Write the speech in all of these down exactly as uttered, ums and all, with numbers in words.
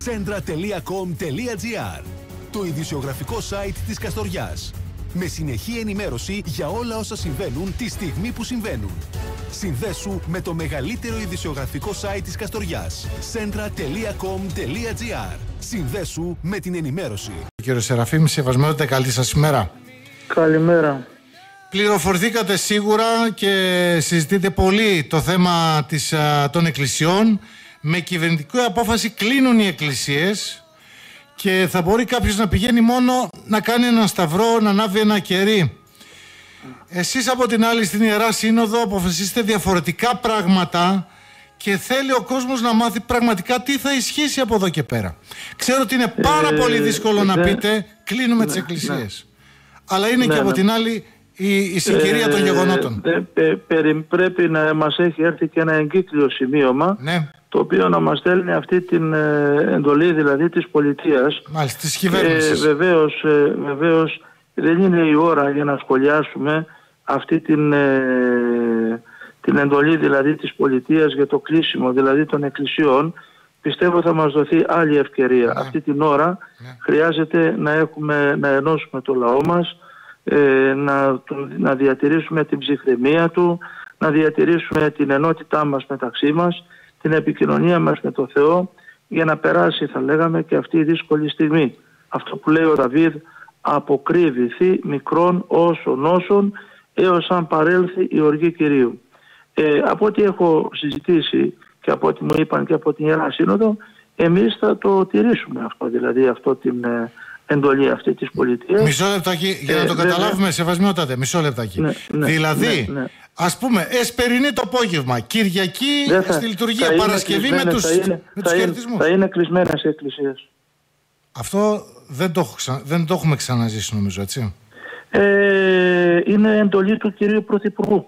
Centra τελεία com τελεία gr, το ειδησιογραφικό site της Καστοριάς. Με συνεχή ενημέρωση για όλα όσα συμβαίνουν τη στιγμή που συμβαίνουν. Συνδέσου με το μεγαλύτερο ειδησιογραφικό site της Καστοριάς. Centra τελεία com τελεία gr. Συνδέσου με την ενημέρωση. Κύριε Σεραφείμ, σεβασμιότητα, καλή σας ημέρα. Καλημέρα. Πληροφορθήκατε σίγουρα και συζητείτε πολύ το θέμα της, των εκκλησιών. Με κυβερνητική απόφαση κλείνουν οι εκκλησίες και θα μπορεί κάποιος να πηγαίνει μόνο να κάνει ένα σταυρό, να ανάβει ένα κερί. Εσείς από την άλλη στην Ιερά Σύνοδο αποφασίσετε διαφορετικά πράγματα και θέλει ο κόσμος να μάθει πραγματικά τι θα ισχύσει από εδώ και πέρα. Ξέρω ότι είναι πάρα ε, πολύ δύσκολο ε, να ε, πείτε κλείνουμε ναι, τις εκκλησίες. Ναι. Αλλά είναι ναι, και από ναι. την άλλη η, η συγκυρία ε, των γεγονότων. Ε, ε, ε, πρέπει να μας έχει έρθει και ένα εγκύκλιο σημείωμα, ναι. το οποίο να μας στέλνει αυτή την ε, εντολή δηλαδή της πολιτείας. Μάλιστα, της κυβέρνησης. Ε, βεβαίως, ε, βεβαίως δεν είναι η ώρα για να σχολιάσουμε αυτή την, ε, την εντολή δηλαδή της πολιτείας για το κλείσιμο δηλαδή των εκκλησιών. Πιστεύω θα μας δοθεί άλλη ευκαιρία. Ναι. Αυτή την ώρα ναι. χρειάζεται να, έχουμε, να ενώσουμε το λαό μας, ε, να, να διατηρήσουμε την ψυχραιμία του, να διατηρήσουμε την ενότητά μας μεταξύ μας, την επικοινωνία μας με το Θεό, για να περάσει θα λέγαμε και αυτή η δύσκολη στιγμή. Αυτό που λέει ο Δαβίδ, αποκρύβηθη μικρόν όσων όσων έως αν παρέλθει η οργή Κυρίου. Ε, από ό,τι έχω συζητήσει και από ό,τι μου είπαν και από την Ιερά Σύνοδο, εμείς θα το τηρήσουμε αυτό, δηλαδή αυτό την ε, εντολή αυτή της πολιτείας. Μισό λεπτάκι, για ε, να το καταλάβουμε, σεβασμιότατε, μισό λεπτάκι. Ναι, ναι, δηλαδή, ναι, ναι. ας πούμε, εσπερινή το απόγευμα, Κυριακή θα, στη λειτουργία, θα Παρασκευή με τους, είναι, με τους χαιρετισμούς. Θα είναι κλεισμένες οι εκκλησίες. Αυτό δεν το, έχω ξα... δεν το έχουμε ξαναζήσει νομίζω, έτσι. Ε, είναι εντολή του κυρίου Πρωθυπουργού.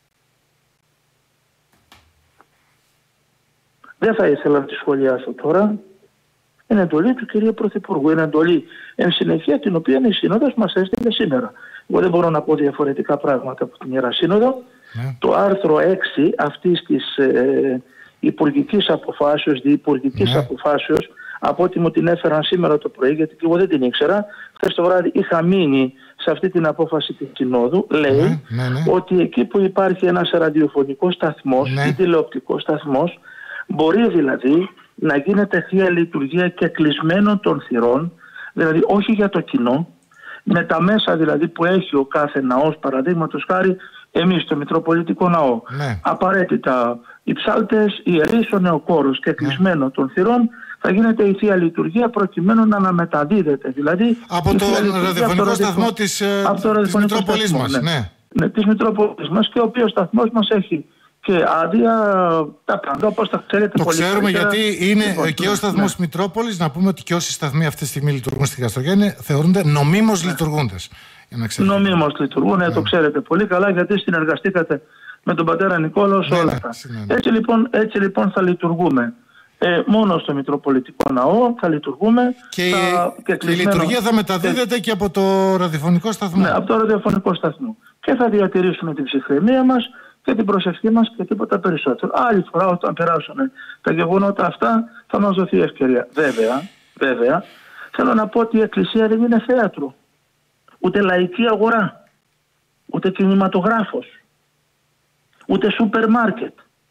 Δεν θα ήθελα να τη σχολιάσω τώρα. Είναι εντολή του κυρίου Πρωθυπουργού. Είναι εντολή εν συνεχεία την οποία η Σύνοδος μας έστειλε σήμερα. Εγώ δεν μπορώ να πω διαφορετικά πράγματα από την Ιερά Σύνοδο. Ναι. Το άρθρο έξι αυτής της ε, υπουργικής αποφάσεως, διυπουργικής ναι. αποφάσεως, από ό,τι μου την έφεραν σήμερα το πρωί, γιατί και εγώ δεν την ήξερα, χθες το βράδυ είχα μείνει σε αυτή την απόφαση της Συνόδου, λέει ναι, ναι, ναι. ότι εκεί που υπάρχει ένας ραδιοφωνικός σταθμός ναι. ή τηλεοπτικός σταθμός, μπορεί δηλαδή να γίνεται θεία λειτουργία και κλεισμένων των θυρών, δηλαδή όχι για το κοινό, με τα μέσα δηλαδή που έχει ο κάθε ναός, παραδείγματος χάρη εμείς στο Μητροπολιτικό Ναό. Ναι. Απαραίτητα οι ψάλτες, οι ιερείς, ο νεοκόρος και κλεισμένο ναι. των θυρών, θα γίνεται η θεία λειτουργία προκειμένου να αναμεταδίδεται. Δηλαδή, από το ραδιοφωνικό σταθμό της, της Μητρόπολης μας. Ναι. Ναι. Ναι, της Μητρόπολης μας, και ο οποίος σταθμός μας έχει και άδεια, τα πάντα, όπως τα ξέρετε. Το πολύ ξέρουμε καλύτερα. Γιατί είναι λοιπόν, και ο σταθμός ναι. Μητρόπολης. Να πούμε ότι και όσοι σταθμοί αυτή τη στιγμή λειτουργούν στη Καστοριά είναι, θεωρούνται νομίμως ναι. λειτουργούντες. Νομίμως λειτουργούν, ναι. το ξέρετε πολύ καλά, γιατί συνεργαστήκατε με τον πατέρα Νικόλαο σε ναι, όλα αυτά. Ναι, ναι. Έτσι, λοιπόν, έτσι λοιπόν θα λειτουργούμε. Ε, μόνο στο Μητροπολιτικό Ναό θα λειτουργούμε. Και, θα, και, και η λειτουργία θα μεταδίδεται και... και από το ραδιοφωνικό σταθμό. Ναι, από το ραδιοφωνικό σταθμό. Και θα διατηρήσουμε την ψυχραιμία μας και την προσευχή μας και τίποτα περισσότερο. Άλλη φορά όταν περάσουν τα γεγονότα αυτά θα μας δοθεί ευκαιρία. Βέβαια, βέβαια, θέλω να πω ότι η Εκκλησία δεν είναι θέατρο. Ούτε λαϊκή αγορά. Ούτε κινηματογράφος. Ούτε σούπερ μάρκετ.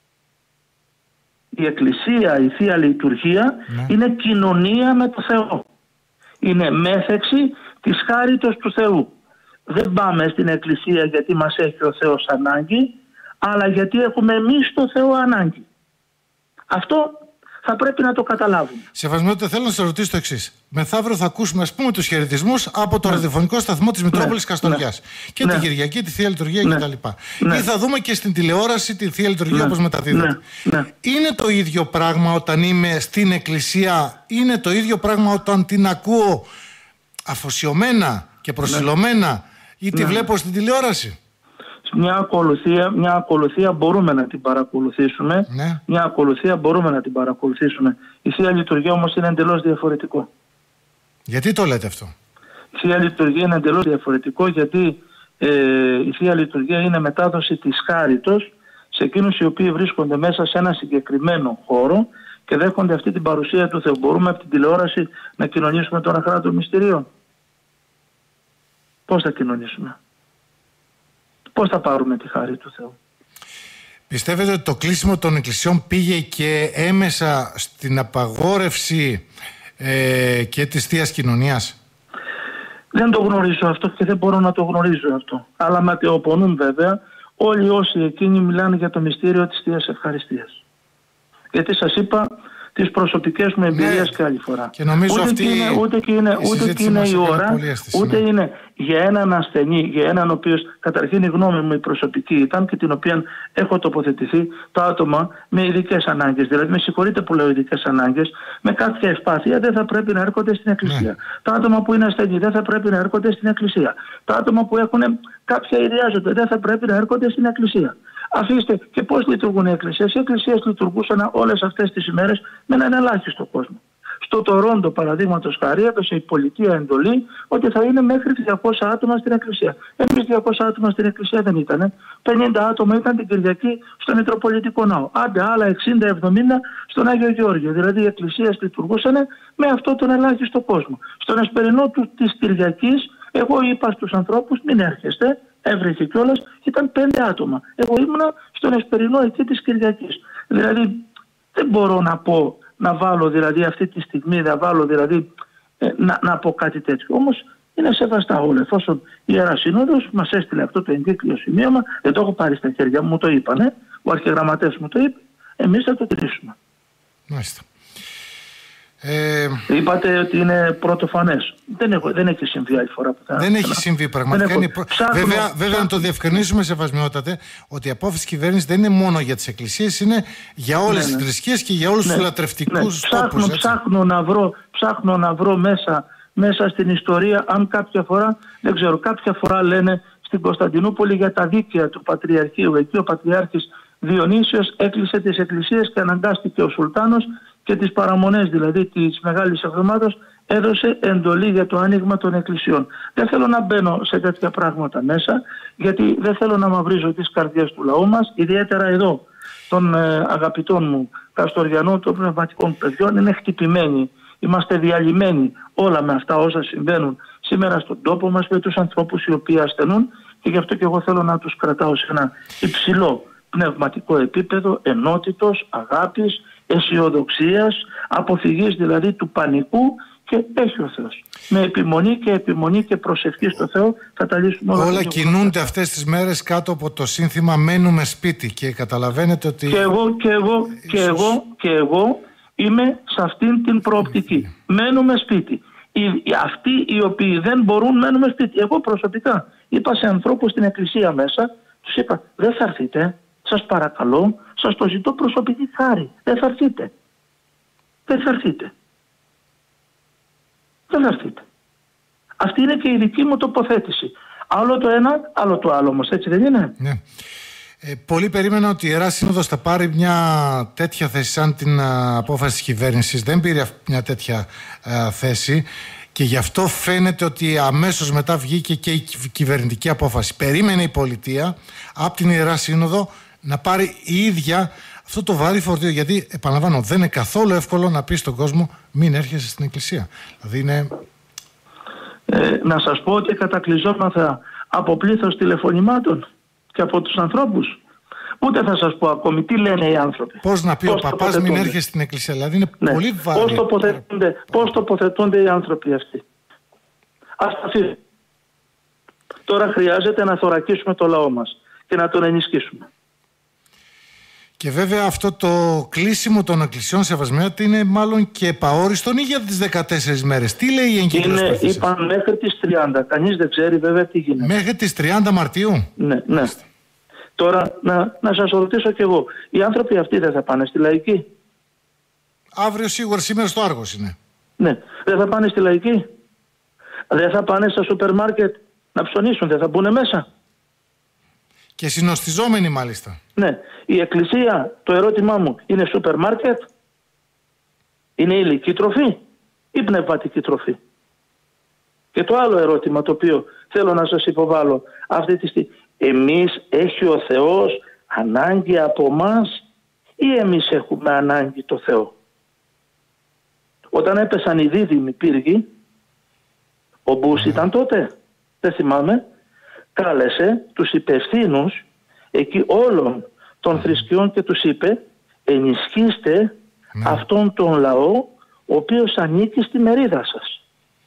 Η Εκκλησία, η Θεία Λειτουργία ναι. είναι κοινωνία με το Θεό. Είναι μέθεξη της χάριτος του Θεού. Δεν πάμε στην Εκκλησία γιατί μας έχει ο Θεός ανάγκη, αλλά γιατί έχουμε εμείς το Θεό ανάγκη. Αυτό θα πρέπει να το καταλάβουμε. Σεβασμιότητα, θέλω να σας ρωτήσω το εξής. Μεθαύριο θα ακούσουμε, ας πούμε, τους χαιρετισμούς από το ναι. ραδιοφωνικό σταθμό της Μητρόπολης ναι. Καστοριάς. Ναι. Και ναι. την Κυριακή, τη Θεία Λειτουργία ναι. κτλ. Ναι. Ή θα δούμε και στην τηλεόραση τη Θεία Λειτουργία ναι. όπως μεταδίδεται. Ναι. Ναι. Είναι το ίδιο πράγμα όταν είμαι στην Εκκλησία, είναι το ίδιο πράγμα όταν την ακούω αφοσιωμένα και προσιλωμένα ναι. ή τη ναι. βλέπω στην τηλεόραση. Μια ακολουθία, μια ακολουθία μπορούμε να την παρακολουθήσουμε. Ναι. Μια ακολουθία μπορούμε να την παρακολουθήσουμε. Η Θεία Λειτουργία όμως είναι εντελώς διαφορετικό. Γιατί το λέτε αυτό? Η Θεία Λειτουργία είναι εντελώς διαφορετικό γιατί ε, η Θεία Λειτουργία είναι μετάδοση της χάριτος σε εκείνους οι οποίοι βρίσκονται μέσα σε ένα συγκεκριμένο χώρο και δέχονται αυτή την παρουσία του Θεού. Μπορούμε από την τηλεόραση να κοινωνήσουμε τον αχράτο μυστηρίων? Πώς θα κοινωνήσουμε? Πώς θα πάρουμε τη χάρη του Θεού? Πιστεύετε ότι το κλείσιμο των εκκλησιών πήγε και έμεσα στην απαγόρευση ε, και της Θείας Κοινωνίας? Δεν το γνωρίζω αυτό και δεν μπορώ να το γνωρίζω αυτό. Αλλά ματαιοπονούν βέβαια όλοι όσοι εκείνοι μιλάνε για το μυστήριο της Θείας Ευχαριστίας. Γιατί σας είπα τις προσωπικές μου εμπειρίες, ναι, και άλλη φορά. Και νομίζω ούτε αυτή είναι, ούτε και είναι, ούτε και είναι η ώρα, ούτε ναι. είναι για έναν ασθενή, για έναν ο οποίος, καταρχήν η γνώμη μου η προσωπική ήταν και την οποία έχω τοποθετηθεί, το άτομα με ειδικές ανάγκες. Δηλαδή, με συγχωρείτε που λέω ειδικές ανάγκες, με κάποια ευπάθεια δεν θα πρέπει να έρχονται στην εκκλησία. Ναι. Τα άτομα που είναι ασθενή δεν θα πρέπει να έρχονται στην εκκλησία. Τα άτομα που έχουν κάποια ιδιάζονται δεν θα πρέπει να έρχονται στην εκκλησία. Αφήστε, και πώς λειτουργούν οι εκκλησίες. Οι εκκλησίες λειτουργούσαν όλες αυτές τις ημέρες με έναν ελάχιστο κόσμο. Στο Τορόντο, παραδείγματος χάρη, έδωσε η πολιτεία εντολή ότι θα είναι μέχρι διακόσια άτομα στην εκκλησία. Εμείς διακόσια άτομα στην εκκλησία δεν ήταν. πενήντα άτομα ήταν την Κυριακή στο Μητροπολιτικό Ναό. Άντε άλλα εξήντα εβδομήντα στον Άγιο Γεώργιο. Δηλαδή οι εκκλησίες λειτουργούσαν με αυτό τον ελάχιστο κόσμο. Στον εσπερινό του της Κυριακής, εγώ είπα στους ανθρώπους μην έρχεστε. Έβρεχε κιόλας, ήταν πέντε άτομα. Εγώ ήμουνα στον εσπερινό εκεί της Κυριακής. Δηλαδή δεν μπορώ να πω, να βάλω δηλαδή αυτή τη στιγμή, να βάλω δηλαδή ε, να, να πω κάτι τέτοιο. Όμως είναι σεβαστά όλα. Εφόσον η Ιερά Σύνοδος μας έστειλε αυτό το εγκύκλιο σημείωμα, δεν το έχω πάρει στα χέρια μου, μου το είπανε, ο αρχιεγραμματέας μου το είπε, εμείς θα το τηρήσουμε. Μάλιστα. Ε... Είπατε ότι είναι πρωτοφανές. Δεν, έχω, δεν έχει συμβεί άλλη φορά που θα... Δεν έχει συμβεί πραγματικά. Έχω... Είναι... Ψάχνω... Βέβαια, βέβαια να το διευκρινίσουμε, σεβασμιότατε, ότι η απόφαση της κυβέρνησης δεν είναι μόνο για τις εκκλησίες, είναι για όλες, ναι, ναι, τις θρησκείες και για όλους, ναι, τους λατρευτικούς, ναι, τόπους. Ψάχνω, ψάχνω, να βρω, ψάχνω να βρω μέσα, μέσα στην ιστορία, αν κάποια φορά, δεν ξέρω, κάποια φορά λένε στην Κωνσταντινούπολη για τα δίκαια του Πατριαρχείου. Εκεί ο Πατριάρχης Διονύσιος έκλεισε τις εκκλησίες και αναγκάστηκε ο Σουλτάνος και τις παραμονές δηλαδή της Μεγάλης Εβδομάδας έδωσε εντολή για το άνοιγμα των εκκλησιών. Δεν θέλω να μπαίνω σε τέτοια πράγματα μέσα, γιατί δεν θέλω να μαυρίζω τις καρδιές του λαού μας, ιδιαίτερα εδώ των ε, αγαπητών μου Καστοριανών, των πνευματικών παιδιών. Είναι χτυπημένοι, είμαστε διαλυμένοι όλα με αυτά όσα συμβαίνουν σήμερα στον τόπο μας, με τους ανθρώπους οι οποίοι ασθενούν, και γι' αυτό και εγώ θέλω να τους κρατάω σε ένα υψηλό πνευματικό επίπεδο ενότητος, αγάπης, αισιοδοξίας, αποφυγής δηλαδή του πανικού, και έχει ο Θεός. Με επιμονή και επιμονή και προσευχή στο Θεό θα τα λύσουμε όλα. Όλα κινούνται αυτές τις μέρες κάτω από το σύνθημα μένουμε σπίτι, και καταλαβαίνετε ότι... Και εγώ και εγώ Ίσως... και εγώ και εγώ είμαι σε αυτήν την προοπτική. Μένουμε σπίτι. Οι, αυτοί οι οποίοι δεν μπορούν μένουμε σπίτι. Εγώ προσωπικά είπα σε ανθρώπους στην εκκλησία μέσα, τους είπα δεν θα έρθετε, σας παρακαλώ, σας το ζητώ προσωπική χάρη. Δεν θα έρθετε. Δεν θα έρθετε. Δεν θα έρθετε. Αυτή είναι και η δική μου τοποθέτηση. Άλλο το ένα, άλλο το άλλο όμως, έτσι δεν είναι? Ναι. Ε, πολλοί περίμεναν ότι η Ιερά Σύνοδος θα πάρει μια τέτοια θέση σαν την α, απόφαση της κυβέρνησης. Δεν πήρε μια τέτοια α, θέση, και γι' αυτό φαίνεται ότι αμέσως μετά βγήκε και η κυβερνητική απόφαση. Περίμενε η πολιτεία από την Ιερά Σύνοδο να πάρει η ίδια αυτό το βαρύ φορτίο, γιατί επαναλαμβάνω δεν είναι καθόλου εύκολο να πει στον κόσμο μην έρχεσαι στην εκκλησία. Δηλαδή είναι... ε, να σας πω ότι κατακλυζόμαθα από πλήθος τηλεφωνημάτων και από τους ανθρώπους. Ούτε θα σας πω ακόμη τι λένε οι άνθρωποι. Πώς να πει πώς ο παπάς μην έρχεσαι στην εκκλησία? Δηλαδή είναι ναι. πολύ βαρύ. Πώς τοποθετούνται, πώς τοποθετούνται οι άνθρωποι αυτοί. Ας τα αφήσουμε. Τώρα χρειάζεται να θωρακίσουμε το λαό μας και να τον ενισχύσουμε. Και βέβαια αυτό το κλείσιμο των εκκλησιών, σεβασμιότητα, είναι μάλλον και επαόριστον ή για τις δεκατέσσερις μέρες? Τι λέει η εγκύκλειος προφήσης? Είπαν μέχρι τις τριάντα. Κανείς δεν ξέρει βέβαια τι γίνεται. Μέχρι τις τριάντα Μαρτίου? Ναι, ναι. Τώρα να, να σας ρωτήσω κι εγώ. Οι άνθρωποι αυτοί δεν θα πάνε στη Λαϊκή? Αύριο σίγουρα, σήμερα στο Άργος είναι. Ναι. Δεν θα πάνε στη Λαϊκή? Δεν θα πάνε στα σούπερ μάρκετ να ψωνίσουν? Δεν θα μπουν μέσα? Και συνοστιζόμενοι μάλιστα. Ναι. Η εκκλησία, το ερώτημά μου, είναι σούπερ μάρκετ? Είναι υλική τροφή ή πνευματική τροφή? Και το άλλο ερώτημα το οποίο θέλω να σας υποβάλω αυτή τη στιγμή. Εμείς έχει ο Θεός ανάγκη από μας ή εμείς έχουμε ανάγκη το Θεό? Όταν έπεσαν οι δίδυμοι πύργοι, ο Μπούς mm. ήταν τότε, δεν θυμάμαι, κάλεσε τους υπευθύνους εκεί όλων των θρησκειών και τους είπε, ενισχύστε mm. αυτόν τον λαό ο οποίος ανήκει στη μερίδα σας.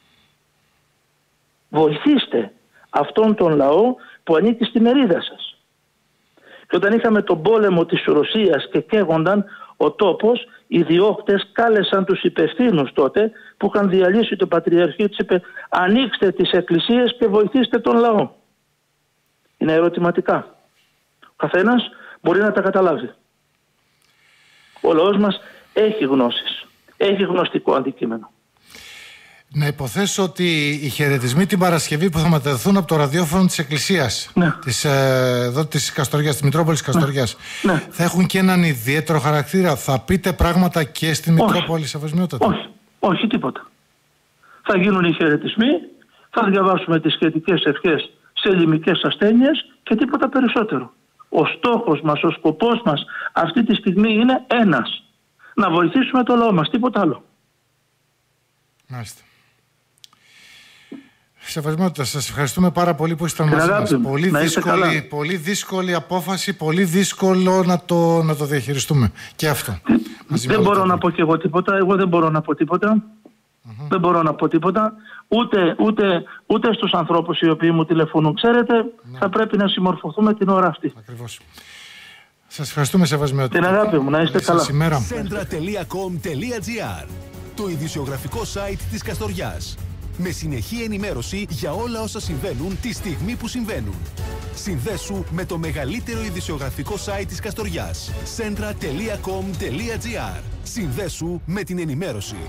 Βοηθήστε αυτόν τον λαό που ανήκει στη μερίδα σας. Και όταν είχαμε τον πόλεμο της Ρωσίας και καίγονταν ο τόπος, οι διώκτες κάλεσαν τους υπευθύνους τότε που είχαν διαλύσει το Πατριαρχείο, τους είπε, ανοίξτε τις εκκλησίες και βοηθήστε τον λαό. Είναι ερωτηματικά. Ο καθένας μπορεί να τα καταλάβει. Ο λαός μας έχει γνώσεις, έχει γνωστικό αντικείμενο. Να υποθέσω ότι οι χαιρετισμοί την Παρασκευή που θα μεταδοθούν από το ραδιόφωνο της Εκκλησίας, ναι. της, ε, εδώ της Καστοριάς, της Μητρόπολης Καστοριάς, ναι. Ναι. θα έχουν και έναν ιδιαίτερο χαρακτήρα. Θα πείτε πράγματα και στην Μητρόπολη, Σεβασμιότατη? Όχι, όχι τίποτα. Θα γίνουν οι χαιρετισμοί, θα διαβάσουμε τις σχετικές ευχές σε λιμικές ασθένειες και τίποτα περισσότερο. Ο στόχος μας, ο σκοπός μας αυτή τη στιγμή είναι ένας. Να βοηθήσουμε το λαό μας, τίποτα άλλο. Μάλιστα. Σεβασμιότητα, σας ευχαριστούμε πάρα πολύ που ήσταν μαζί μας. Πολύ δύσκολη, πολύ δύσκολη απόφαση, πολύ δύσκολο να το, να το διαχειριστούμε. Και αυτό. Δεν μπορώ να πω και εγώ τίποτα. Εγώ δεν μπορώ να πω τίποτα. Mm-hmm. Δεν μπορώ να πω τίποτα. Ούτε, ούτε, ούτε στους ανθρώπους οι οποίοι μου τηλεφωνούν. Ξέρετε, ναι. θα πρέπει να συμμορφωθούμε την ώρα αυτή. Ακριβώς. Σας ευχαριστούμε, Σεβασμιότητα. Την αγάπη μου, να είστε καλά. Centra τελεία com τελεία gr, το ειδησιογραφικό site της Καστοριάς. Με συνεχή ενημέρωση για όλα όσα συμβαίνουν τη στιγμή που συμβαίνουν. Συνδέσου με το μεγαλύτερο ειδησιογραφικό site της Καστοριάς. Centra τελεία com τελεία gr. Συνδέσου με την ενημέρωση.